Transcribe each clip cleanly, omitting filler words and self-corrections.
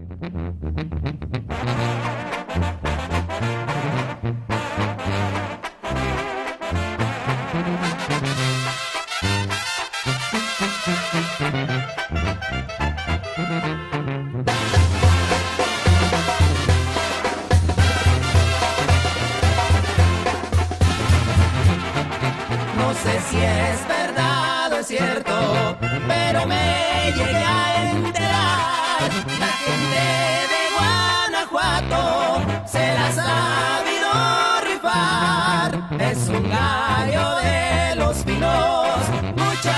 No sé si es verdad o es cierto, pero me llegué a enterar. La gente de Guanajuato se la ha sabido rifar. Es un gallo de los finos, mucha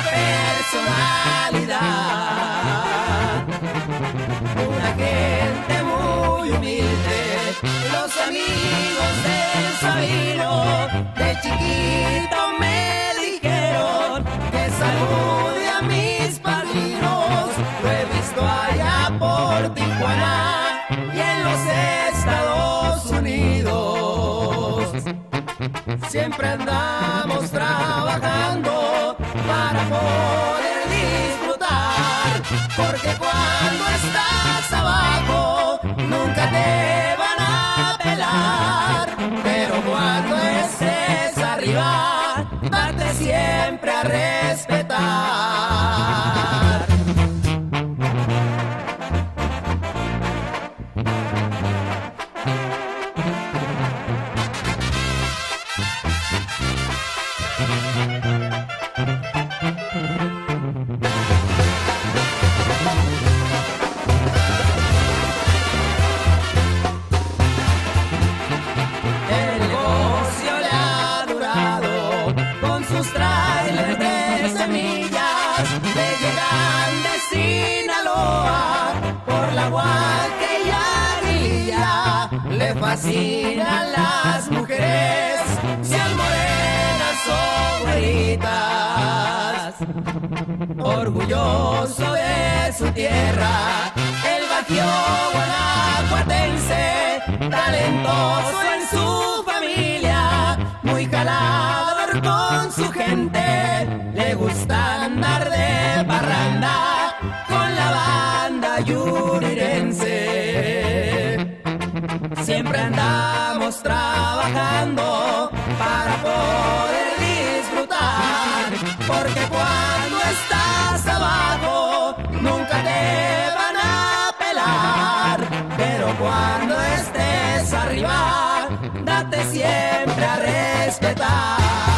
personalidad. Una gente muy humilde, los amigos del Sabino, de chiquito me dijeron que salude a mis padrinos. Lo he visto allá por Tijuana y en los Estados Unidos. Siempre andamos trabajando para poder disfrutar, porque cuando estás abajo nunca te van a pelar, pero cuando estés arriba date siempre a respetar. El negocio le ha durado con sus trailers de semillas que llegan de Sinaloa por la Huaque y Aguililla. Le fascinan las mujeres, sean morenas o güeritas. Orgulloso de su tierra, el Bajío guanajuatense, talentoso en su familia, muy jalador con su gente, le gusta andar de parranda con la banda yurirense. Siempre andamos trabajando para poder disfrutar, porque cuando estás abajo nunca te van a pelar, pero cuando estés arriba date siempre a respetar.